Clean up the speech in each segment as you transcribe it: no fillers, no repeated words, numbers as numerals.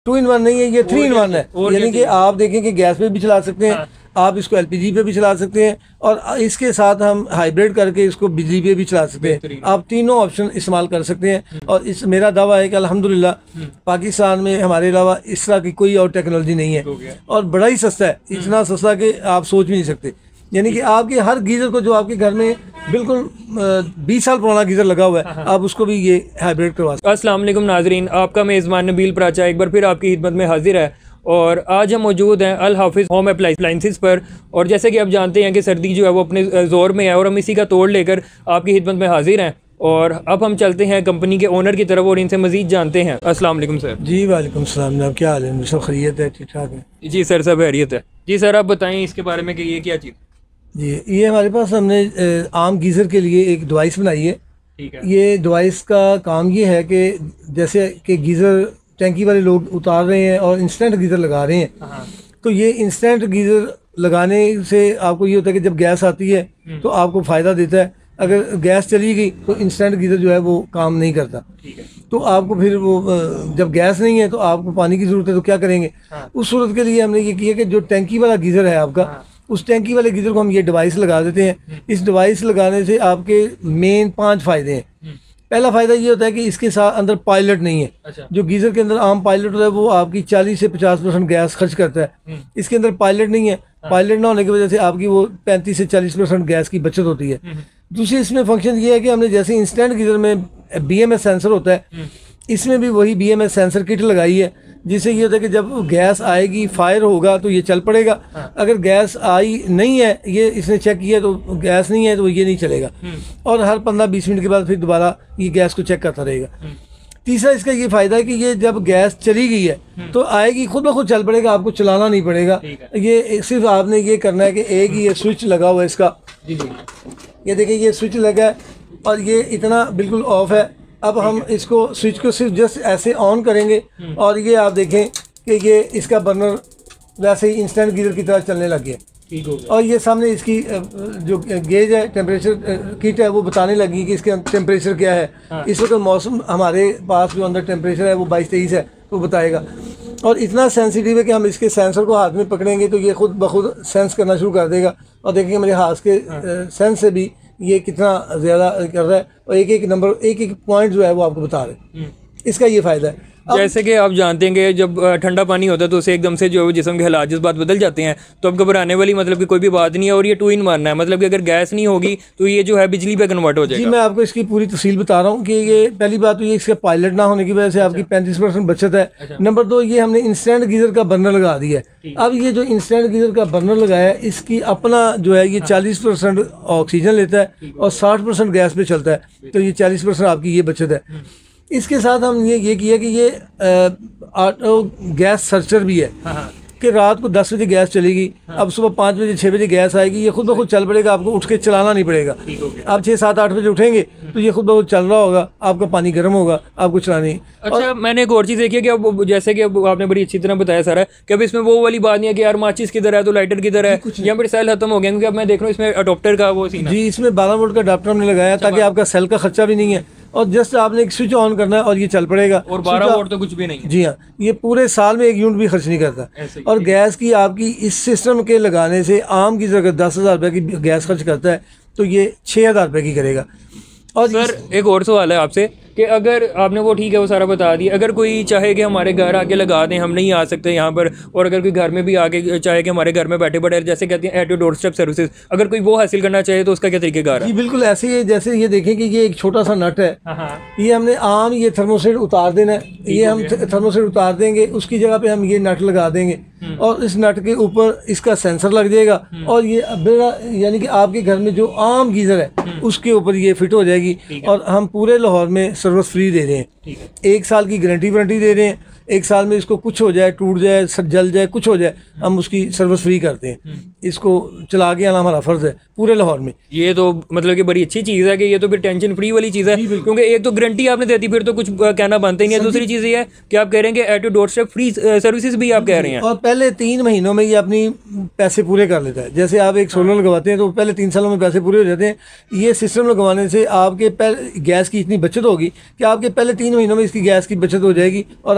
2 in 1 नहीं है, ये 3 in 1 है। यानी कि आप देखें कि गैस पे भी चला सकते हैं, आप इसको एलपीजी पे भी चला सकते हैं और इसके साथ हम हाइब्रिड करके इसको बिजली पे भी चला सकते हैं। आप तीनों ऑप्शन इस्तेमाल कर सकते हैं और इस मेरा दावा है कि अल्हम्दुलिल्लाह पाकिस्तान में हमारे अलावा इस तरह की कोई और टेक्नोलॉजी नहीं है और बड़ा ही सस्ता है, इतना सस्ता कि आप सोच भी नहीं सकते। यानी कि आपके हर गीज़र को जो आपके घर में बिल्कुल 20 साल पुराना गीज़र लगा हुआ है, आप उसको भी ये हाइब्रिड करवा सकते हैं। अस्सलाम वालेकुम नाजरीन, आपका मेज़बान नबील प्राचा एक बार फिर आपकी खिदमत में हाजिर है और आज हम मौजूद हैं अल हाफिज़ होम अप्लाइंसेस पर। और जैसे कि आप जानते हैं कि सर्दी जो है वो अपने ज़ोर में है और हम इसी का तोड़ लेकर आपकी खिदमत में हाजिर हैं। और अब हम चलते हैं कंपनी के ओनर की तरफ और इनसे मज़ीद जानते हैं। अस्सलाम वालेकुम सर। जी वालेकुम सलाम जनाब, क्या हाल है? सब खैरियत है, ठीक ठाक है? जी सर, सब खैरियत है। जी सर, आप बताएं इसके बारे में कि ये क्या चीज़? जी, ये हमारे पास हमने आम गीज़र के लिए एक डिवाइस बनाई है। ठीक है। ये डिवाइस का काम ये है कि जैसे कि गीज़र टैंकी वाले लोग उतार रहे हैं और इंस्टेंट गीज़र लगा रहे हैं, तो ये इंस्टेंट गीज़र लगाने से आपको ये होता है कि जब गैस आती है तो आपको फ़ायदा देता है। अगर गैस चली गई तो इंस्टेंट गीज़र जो है वो काम नहीं करता। ठीक है। तो आपको फिर वो जब गैस नहीं है तो आपको पानी की ज़रूरत है, तो क्या करेंगे? उस सूरत के लिए हमने ये किया कि जो टैंकी वाला गीज़र है आपका, उस टैंकी वाले गीज़र को हम ये डिवाइस लगा देते हैं। इस डिवाइस लगाने से आपके मेन 5 फ़ायदे हैं। पहला फ़ायदा ये होता है कि इसके साथ अंदर पायलट नहीं है। अच्छा। जो गीज़र के अंदर आम पायलट होता है वो आपकी 40 से 50% गैस खर्च करता है। इसके अंदर पायलट नहीं है। पायलट ना होने की वजह से आपकी वो 35 से 40% गैस की बचत होती है। दूसरी इसमें फंक्शन ये है कि हमने जैसे इंस्टेंट गीज़र में BMS सेंसर होता है, इसमें भी वही BMS सेंसर किट लगाई है, जिससे ये होता है कि जब गैस आएगी फायर होगा तो ये चल पड़ेगा। अगर गैस आई नहीं है, ये इसने चेक किया तो गैस नहीं है तो ये नहीं चलेगा और हर 15-20 मिनट के बाद फिर दोबारा ये गैस को चेक करता रहेगा। तीसरा इसका ये फ़ायदा है कि ये जब गैस चली गई है तो आएगी खुद ब खुद चल पड़ेगा, आपको चलाना नहीं पड़ेगा। ये सिर्फ आपने ये करना है कि एक ही ये स्विच लगा हुआ है इसका। ये देखिए ये स्विच लगा है और ये इतना बिल्कुल ऑफ है। अब हम इसको स्विच को सिर्फ जस्ट ऐसे ऑन करेंगे और ये आप देखें कि ये इसका बर्नर वैसे ही इंस्टेंट गीज़र की तरह चलने लग गया। ठीक हो गया। और ये सामने इसकी जो गेज है, टेम्परेचर किट है, वो बताने लगी कि इसके टेम्परेचर क्या है। इस वक्त मौसम हमारे पास जो अंदर टेम्परेचर है वो 22-23 है, वो बताएगा। और इतना सेंसिटिव है कि हम इसके सेंसर को हाथ में पकड़ेंगे तो ये खुद ब खुद सेंस करना शुरू कर देगा। और देखेंगे मेरे हाथ के सेंस से भी ये कितना ज़्यादा कर रहा है और एक एक पॉइंट जो है वो आपको बता रहे। इसका ये फ़ायदा है। जैसे कि आप जानते हैं कि जब ठंडा पानी होता है तो उसे एकदम से जो जिस्म के हालात जज्बात बदल जाते हैं, तो अब घबराने वाली मतलब कि कोई भी बात नहीं है। और ये 2 in 1 है, मतलब कि अगर गैस नहीं होगी तो ये जो है बिजली पे कन्वर्ट हो जाएगा। जी, मैं आपको इसकी पूरी तफसील बता रहा हूँ कि ये पहली बात तो ये इसका पायलट ना होने की वजह से आपकी 35% बचत है। नंबर 2, ये हमने इंस्टेंट गीज़र का बर्नर लगा दिया है। अब ये जो इंस्टेंट गीज़र का बर्नर लगाया है, इसकी अपना जो है ये 40% ऑक्सीजन लेता है और 60% गैस पे चलता है, तो ये 40% आपकी ये बचत है। इसके साथ हम ये किया कि ये गैस सर्चर भी है कि रात को 10 बजे गैस चलेगी, अब सुबह 5 बजे 6 बजे गैस आएगी, ये खुद ब खुद चल पड़ेगा, आपको उठ के चलाना नहीं पड़ेगा। आप 6, 7, 8 बजे उठेंगे तो ये खुद ब खुद चल रहा होगा, आपका पानी गर्म होगा, आपको चलानी। अच्छा, मैंने एक और चीज़ देखी है कि अब जैसे कि अब आपने बड़ी अच्छी तरह बताया सारा कि अब इसमें वो वाली बात नहीं है कि यार माचिस किधर है तो लाइटर किधर है, या फिर सेल खत्म हो गया, क्योंकि अब मैं देख रहा हूँ इसमें अडोप्टर का वो सीन है। जी, इसमें 12 वोल्ट का अडाप्टर हमने लगाया ताकि आपका सेल का खर्चा भी नहीं है और जस्ट आपने एक स्विच ऑन करना है और ये चल पड़ेगा। और 12 वोल्ट तो कुछ भी नहीं है। जी हाँ, ये पूरे साल में 1 यूनिट भी खर्च नहीं करता। और गैस की आपकी इस सिस्टम के लगाने से आम की जगह 10,000 रुपये की गैस खर्च करता है तो ये 6,000 रुपये की करेगा। और सर एक और सवाल है आपसे कि अगर आपने वो ठीक है वो सारा बता दिया, अगर कोई चाहे कि हमारे घर आके लगा दें, हम नहीं आ सकते यहाँ पर, और अगर कोई घर में भी आके चाहे कि हमारे घर में बैठे बैठे जैसे कहते हैं at your doorstep services, अगर कोई वो हासिल करना चाहे तो उसका क्या तरीकेकार है? जी बिल्कुल ऐसे ही है, जैसे ये देखें कि ये एक छोटा सा नट है, ये हमने आम ये थर्मोसेट उतार देना है, ये हम थर्मोसेट उतार देंगे, उसकी जगह पे हम ये नट लगा देंगे और इस नट के ऊपर इसका सेंसर लग जाएगा और ये यानी कि आपके घर में जो आम गीज़र है उसके ऊपर ये फिट हो जाएगी। और हम पूरे लाहौर में सर्विस फ्री दे रहे हैं, 1 साल की गारंटी वारंटी दे रहे हैं। 1 साल में इसको कुछ हो जाए, टूट जाए, जल जाए, कुछ हो जाए, हम उसकी सर्विस फ्री करते हैं। इसको चला के आना हमारा फ़र्ज़ है पूरे लाहौर में। ये तो मतलब कि बड़ी अच्छी चीज़ है कि ये तो फिर टेंशन फ्री वाली चीज़ है, क्योंकि एक तो गारंटी आपने दे दी, फिर तो कुछ कहना बनता ही नहीं है। दूसरी चीज़ ये है कि आप कह रहे हैं कि at your doorstep free services भी आप कह रहे हैं, और पहले 3 महीनों में ये अपनी पैसे पूरे कर लेता है। जैसे आप एक सोलर लगवाते हैं तो पहले 3 सालों में पैसे पूरे हो जाते हैं। ये सिस्टम लगवाने से आपके गैस की इतनी बचत होगी कि आपके पहले 3 महीनों में इसकी गैस की बचत हो जाएगी और आपके पैसे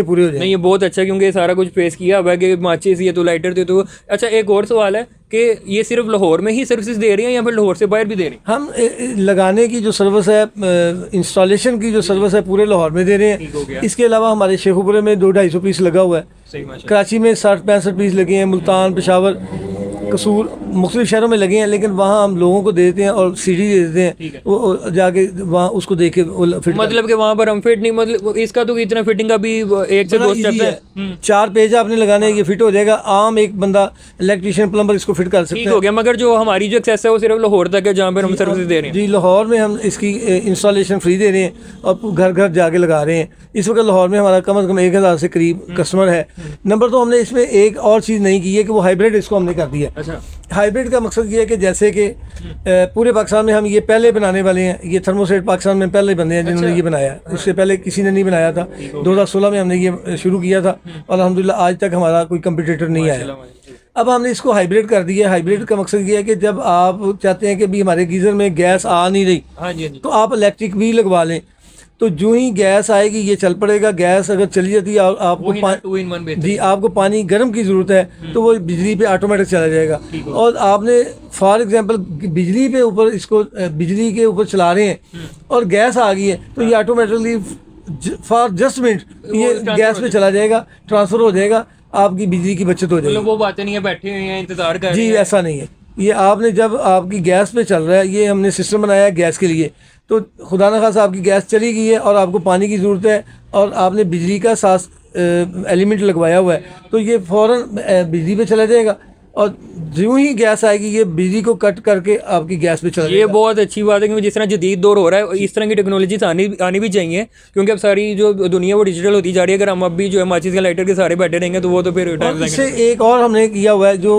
से पूरे हो जाएंगे। नहीं, ये बहुत अच्छा, क्योंकि ये सारा कुछ फेस किया अब है कि माचिस ये तो लाइटर थे तो। अच्छा, एक और सवाल है कि ये सिर्फ लाहौर में ही सर्विसेज दे रही हैं या फिर लाहौर से बाहर भी दे रही हैं? हम लगाने की जो सर्विस है, इंस्टॉलेशन की जो सर्विस है, पूरे लाहौर में दे रहे हैं। इसके अलावा हमारे शेखुपुरे में 200-250 पीस लगा हुआ है, सही माशाल्लाह। कराची में 60-65 पीस लगे हैं, मुल्तान, पेशावर, कसूर, मुख्तलिफ शहरों में लगे हैं, लेकिन वहाँ हम लोगों को दे देते हैं और सीढ़ी दे देते हैं, वो जाके वहाँ उसको देख के फिट। मतलब कि वहाँ पर हम फिट नहीं, मतलब इसका तो इतना फिटिंग का भी 1 से 2 स्टेप है। 4 पेज आपने लगाने हैं, ये फिट हो जाएगा। आम एक बंदा इलेक्ट्रीशियन, प्लम्बर इसको फिट कर सकते ठीक हैं। हो गया। मगर जो हमारी जो एक्सेस है वो सिर्फ लाहौर तक है जहाँ पर हम सर्विस दे रहे हैं। जी, लाहौर में हम इसकी इंस्टॉलेशन फ्री दे रहे हैं और घर घर जाके लगा रहे हैं। इस वक्त लाहौर में हमारा कम से कम 1000 से करीब कस्टमर है। नंबर 2, हमने इसमें एक और चीज़ नहीं की है कि वो हाइब्रिड इसको हमने कर दिया। अच्छा, हाइब्रिड का मकसद ये है कि जैसे कि पूरे पाकिस्तान में हम ये पहले बनाने वाले हैं। ये थर्मोसेट पाकिस्तान में पहले बंदे हैं जिन्होंने ये बनाया। इससे पहले किसी ने नहीं बनाया था। 2016 में हमने ये शुरू किया था और अल्हम्दुलिल्लाह आज तक हमारा कोई कंपटीटर नहीं आया। अब हमने इसको हाइब्रिड कर दिया। हाइब्रिड का मकसद ये है कि जब आप चाहते हैं कि भी हमारे गीज़र में गैस आ नहीं रही, हाँ जी, हाँ जी, तो आप इलेक्ट्रिक भी लगवा लें, तो जो ही गैस आएगी ये चल पड़ेगा। गैस अगर चली जाती है आपको 2 in 1 जी, आपको पानी गर्म की ज़रूरत है तो वो बिजली पे ऑटोमेटिक चला जाएगा। और आपने फॉर एग्जांपल बिजली पे ऊपर इसको बिजली के ऊपर चला रहे हैं और गैस आ गई है, तो ये ऑटोमेटिकली फॉर जस्ट मिनट ये गैस पे चला जाएगा, ट्रांसफ़र हो जाएगा, आपकी बिजली की बचत हो जाएगी। मतलब वो बातें नहीं है, बैठे हुए हैं इंतजार कर रहे जी, हैं। ऐसा नहीं है। ये आपने जब आपकी गैस पे चल रहा है, ये हमने सिस्टम बनाया है गैस के लिए, तो खुदा न खासा आपकी गैस चली गई है और आपको पानी की ज़रूरत है और आपने बिजली का साथ एलिमेंट लगवाया हुआ है, तो ये फ़ौरन बिजली पे चला जाएगा और जो ही गैस आएगी ये बिजली को कट करके आपकी गैस पे चला ये जाएगा। बहुत अच्छी बात है, क्योंकि जिस तरह जदीद दौर हो रहा है इस तरह की टेक्नोलॉजी आनी भी चाहिए, क्योंकि अब सारी जो दुनिया वो डिजिटल होती जा रही है। अगर हम अब भी जो है माचिस के लाइटर के सारे बैठे रहेंगे तो वो तो फिर टाइम इससे एक और हमने किया हुआ है, जो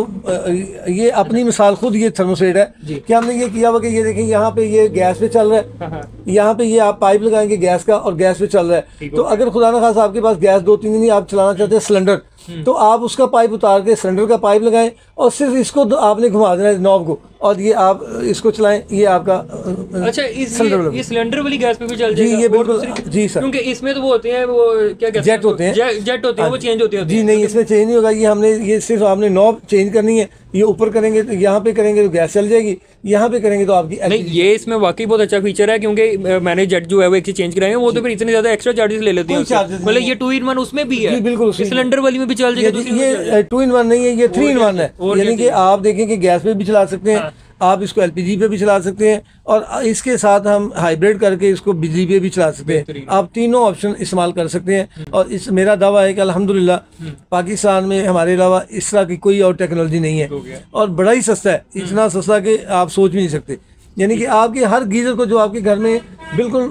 ये अपनी मिसाल खुद ये थर्मोसेट है कि हमने ये किया हुआ कि ये देखें यहाँ पे ये गैस पे चल रहा है, यहाँ पे ये आप पाइप लगाएंगे गैस का और गैस पे चल रहा है। तो अगर खुदा न खासा आपके पास गैस 2-3 दिन आप चलाना चाहते हैं सिलेंडर, तो आप उसका पाइप उतार के सिलेंडर का पाइप लगाएं और सिर्फ इसको आपने घुमा देना है नॉब को, और ये आप इसको चलाएं, ये आपका अच्छा, ये सिलेंडर वाली गैस पे भी चल जी, जाएगा? ये बिल्कुल जी सर, क्योंकि इसमें तो वो होते हैं, वो क्या कहते हैं, जेट होते हैं, जेट होते हैं, वो चेंज होते हैं। जी नहीं, इसमें चेंज नहीं होगा। ये हमने ये सिर्फ आपने नॉब चेंज करनी है, ये ऊपर करेंगे तो यहाँ पे करेंगे तो गैस चल जाएगी, यहाँ पे करेंगे तो आपकी नहीं, ये इसमें वाकई बहुत अच्छा फीचर है, क्योंकि मैंने जेट जो है वो एक चेंज कराए हैं, वो तो फिर इतने ज्यादा एक्स्ट्रा चार्जेस ले लेते हैं। मतलब ये 2 in 1 उसमें भी है? बिल्कुल, सिलेंडर वाली में भी चल जाएगा? ये 2 in 1 नहीं है, ये 3 in 1 है। यानी कि आप देखें कि गैस पे भी चला सकते हैं, आप इसको एलपीजी पे भी चला सकते हैं और इसके साथ हम हाइब्रिड करके इसको बिजली पे भी चला सकते हैं। आप तीनों ऑप्शन इस्तेमाल कर सकते हैं। और इस मेरा दावा है कि अल्हम्दुलिल्लाह पाकिस्तान में हमारे अलावा इस तरह की कोई और टेक्नोलॉजी नहीं है और बड़ा ही सस्ता है, इतना सस्ता कि आप सोच भी नहीं सकते। यानी कि आपके हर गीज़र को जो आपके घर में बिल्कुल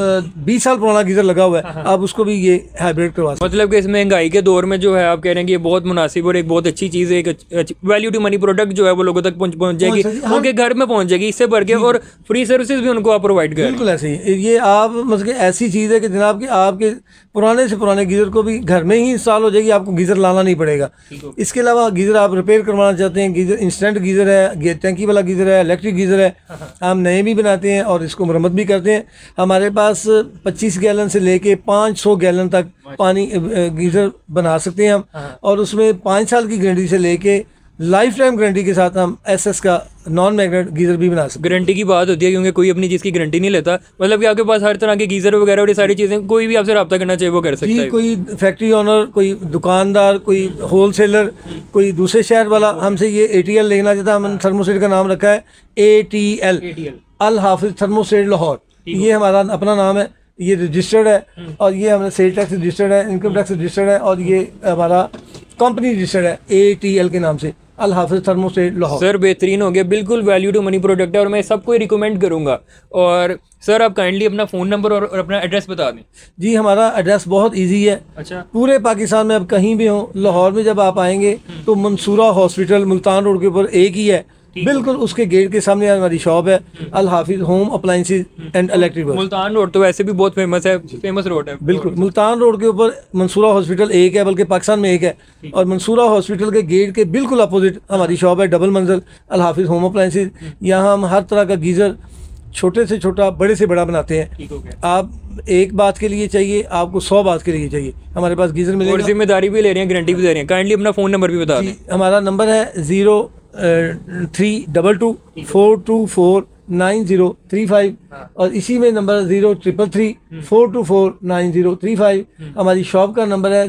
20 साल पुराना गीज़र लगा हुआ है, आप उसको भी ये हाइब्रिड करवा सकते हैं। मतलब कि इस महंगाई के दौर में जो है आप कह रहे हैं कि ये बहुत मुनासिब और एक बहुत अच्छी चीज़ है, एक वैल्यू टू मनी प्रोडक्ट जो है वो लोगों तक पहुंच जाएगी, उनके घर में पहुंच जाएगी, इससे बढ़ के और फ्री सर्विसेज भी उनको आप प्रोवाइड करें। बिल्कुल ऐसे ही, ये आप मतलब ऐसी चीज़ है कि जनाब कि आपके पुराने से पुराने गीज़र को भी घर में ही इंस्टॉल हो जाएगी, आपको गीज़र लाना नहीं पड़ेगा। इसके अलावा गीज़र आप रिपेयर करवाना चाहते हैं, गीज़र इंस्टेंट गीज़र है, टैंकी वाला गीज़र है, इलेक्ट्रिक गीज़र है, हम नए भी बनाते हैं और इसको मरम्मत भी करते हैं। हमारे पास 25 गैलन से लेके 500 गैलन तक पानी गीज़र बना सकते हैं हम, और उसमें 5 साल की गारंटी से लेके लाइफ टाइम गारंटी के साथ हम एसएस का नॉन मैग्नेट गीज़र भी बना सकते हैं। गारंटी की बात होती है क्योंकि कोई अपनी चीज़ की गारंटी नहीं लेता, मतलब कि आपके पास हर तरह के गीज़र वगैरह और ये सारी चीज़ें कोई भी आपसे रब्ता करना चाहिए वो कर सकता है। कोई फैक्ट्री ओनर, कोई दुकानदार, कोई होलसेलर, कोई दूसरे शहर वाला हमसे ये ATL लेना चाहता है, हमने थर्मोसेट का नाम रखा है ATL, अल हाफिज थर्मोसेट लाहौर, ये हमारा अपना नाम है, ये रजिस्टर्ड है और ये हमारा सेल टैक्स रजिस्टर्ड है, इनकम टैक्स रजिस्टर्ड है और ये हमारा कंपनी रजिस्टर्ड है ATL के नाम से, अल हाफिज थर्मोसेट लाहौर। सर बेहतरीन हो गया, बिल्कुल वैल्यू टू मनी प्रोडक्ट है और मैं सबको ही रिकमेंड करूंगा। और सर आप काइंडली अपना फ़ोन नंबर और अपना एड्रेस बता दें। जी, हमारा एड्रेस बहुत इजी है। अच्छा, पूरे पाकिस्तान में अब कहीं भी हो, लाहौर में जब आप आएंगे तो मंसूरा हॉस्पिटल मुल्तान रोड के ऊपर एक ही है, बिल्कुल उसके गेट के सामने हमारी शॉप है, Al Hafiz home appliances and electric. Multan road तो वैसे भी बहुत फेमस है, फेमस रोड है। बिल्कुल, मुल्तान रोड के ऊपर मंसूरा हॉस्पिटल एक है, बल्कि पाकिस्तान में एक है, और मंसूरा हॉस्पिटल के गेट के बिल्कुल अपोजिट हमारी शॉप है, डबल मंजिल, अल हाफिज होम अप्लायंसेज। यहाँ हम हर तरह का गीज़र छोटे से छोटा बड़े से बड़ा बनाते हैं। ठीक हो गया। आप एक बात के लिए चाहिए, आपको 100 बात के लिए चाहिए, हमारे पास गीज़र और मिलेगा। जिम्मेदारी भी ले रहे हैं, गारंटी भी दे रहे हैं। काइंडली अपना फ़ोन नंबर भी बता दें। हमारा नंबर है 0322249035 और इसी में नंबर 0333-4249035। हमारी शॉप का नंबर है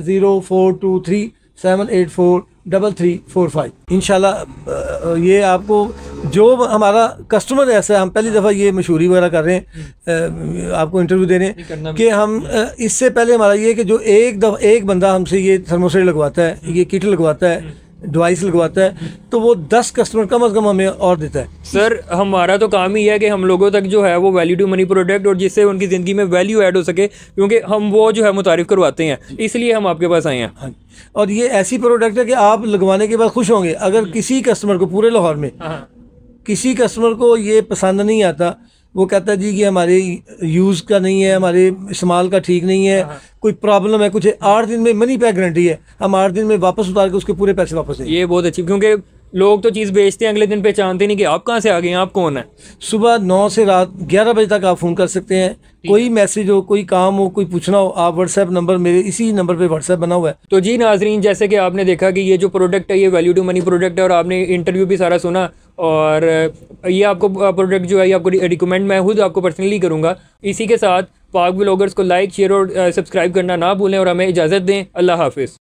0423-784-3345। इंशाल्लाह ये आपको जो हमारा कस्टमर ऐसा है, हम पहली दफ़ा ये मशहूरी वगैरह कर रहे हैं, आपको इंटरव्यू दे रहे हैं कि हम इससे पहले हमारा ये कि जो एक बंदा हमसे ये थर्मोस्टेट लगवाता है, ये किट लगवाता है, डिवाइस लगवाता है, तो वो 10 कस्टमर कम अज़ कम हमें और देता है। सर हमारा तो काम ही है कि हम लोगों तक जो है वो वैल्यू टू मनी प्रोडक्ट और जिससे उनकी ज़िंदगी में वैल्यू ऐड हो सके, क्योंकि हम वो जो है मुतारिफ करवाते हैं, इसलिए हम आपके पास आए हैं। हाँ, और ये ऐसी प्रोडक्ट है कि आप लगवाने के बाद खुश होंगे। अगर किसी कस्टमर को पूरे लाहौर में किसी कस्टमर को ये पसंद नहीं आता, वो कहता है जी कि हमारे यूज़ का नहीं है, हमारे इस्तेमाल का ठीक नहीं है, कोई प्रॉब्लम है, कुछ 8 दिन में मनी बैक गारंटी है, हम 8 दिन में वापस उतार के उसके पूरे पैसे वापस देंगे। ये बहुत अच्छी, क्योंकि लोग तो चीज़ बेचते हैं, अगले दिन पहचानते नहीं कि आप कहाँ से आ गए हैं, आप कौन है। सुबह 9 से रात 11 बजे तक आप फ़ोन कर सकते हैं। कोई मैसेज हो, कोई काम हो, कोई पूछना हो, आप व्हाट्सएप नंबर, मेरे इसी नंबर पे व्हाट्सएप बना हुआ है। तो जी नाजरीन, जैसे कि आपने देखा कि ये जो प्रोडक्ट है ये वैल्यू टू मनी प्रोडक्ट है, और आपने इंटरव्यू भी सारा सुना, और ये आपको प्रोडक्ट जो है ये आपको रिकमेंड मैं खुद आपको पर्सनली करूँगा। इसी के साथ पाक व्लॉगर्स को लाइक, शेयर और सब्सक्राइब करना ना भूलें, और हमें इजाज़त दें। अल्लाह हाफिज़।